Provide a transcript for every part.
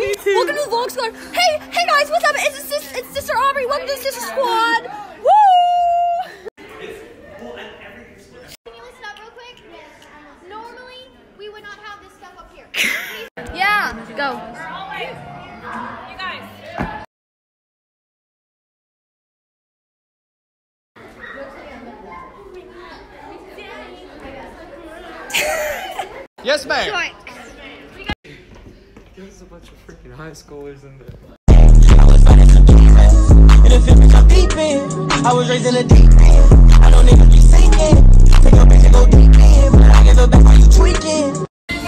Welcome to the vlog squad. Hey guys, what's up? It's Sister Aubrey. Welcome to the Sister Squad. Woo! Can you listen up real quick? Normally, we would not have this stuff up here. Yeah, go. You guys. Yes, ma'am. There's a bunch of freaking high schoolers in there. I was raised in a deep end. I don't need to be sinking. Take your bitch and go deep in. But I give it back while you tweaking.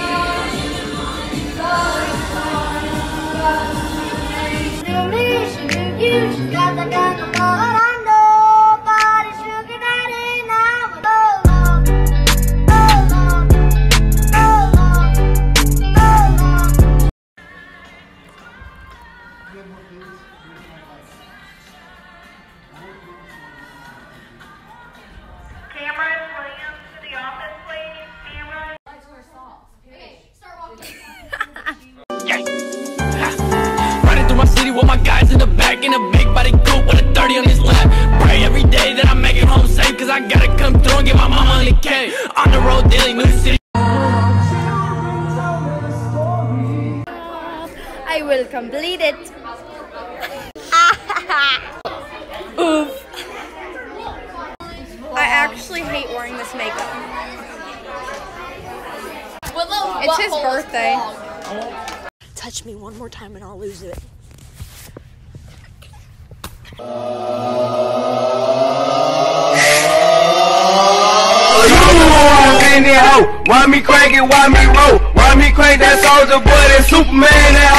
With my guys in the back in a big body coupe with a 30 on his lap. Pray every day that I make it home safe, cause I gotta come through and get my mama on the K. On the road daily, new city. I will complete it. Oof. I actually hate wearing this makeup. It's his birthday. Touch me one more time and I'll lose it. Why me crank it, why me roll? Why me crank that soldier boy, that Superman, that